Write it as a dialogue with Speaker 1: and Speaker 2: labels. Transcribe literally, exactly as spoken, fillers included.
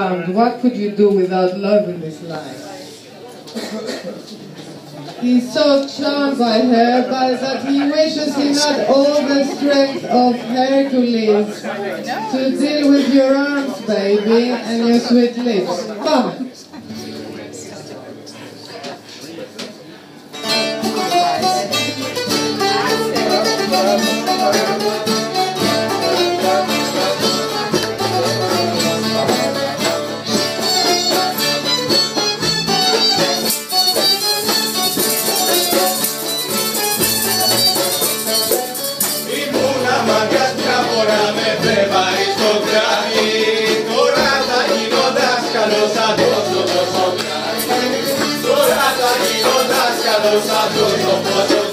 Speaker 1: charmed. What could you do without love in this life? He's so charmed by her, but that he wishes he had all the strength of Hercules to deal with your arms, baby, and your sweet lips. Come.
Speaker 2: Τώρα θα γίνω δάσκαλος, θα δώσω πόσο